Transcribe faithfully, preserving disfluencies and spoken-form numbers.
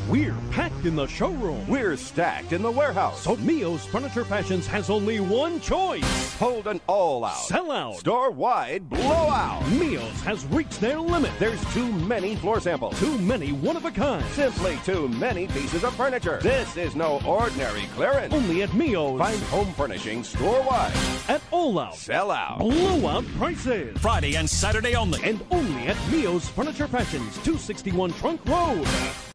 We're packed in the showroom. We're stacked in the warehouse. So Mio's Furniture Fashions has only one choice. Hold an all-out, Sell-out, store-wide blowout. Mio's has reached their limit. There's too many floor samples. Too many one-of-a-kind. Simply too many pieces of furniture. This is no ordinary clearance. Only at Mio's. Find home furnishings store-wide. At All Out. Sell out. Blowout prices. Friday and Saturday only. And only at Mio's Furniture Fashions, two sixty-one Trunk Road.